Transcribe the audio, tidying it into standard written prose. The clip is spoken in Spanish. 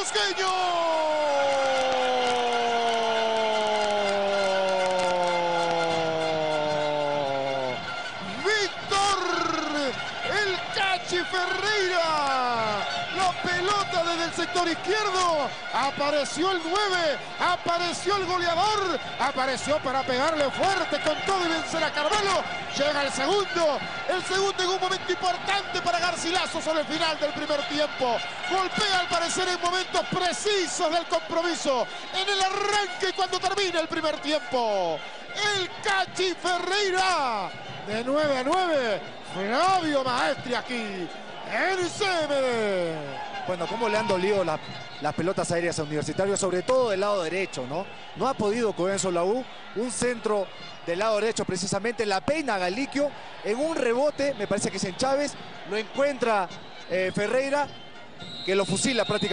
Cusqueño. Víctor el Cachi Ferreira. La pelota desde el sector izquierdo. Apareció el 9. Apareció el goleador. Apareció para pegarle fuerte con todo y vencer a Carvalho. Llega el segundo. El segundo en un momento importante para Garcilaso sobre el final del primer tiempo. Golpea al parecer en momentos precisos del compromiso. En el arranque y cuando termina el primer tiempo. El Cachi Ferreira. De 9 a 9. Flavio Maestri aquí. En CMD. Bueno, cómo le han dolido las pelotas aéreas a Universitario, sobre todo del lado derecho, ¿no? No ha podido con eso la U. Un centro del lado derecho, precisamente, la peina Galiquio en un rebote, me parece que es en Chávez, lo encuentra Ferreira, que lo fusila prácticamente.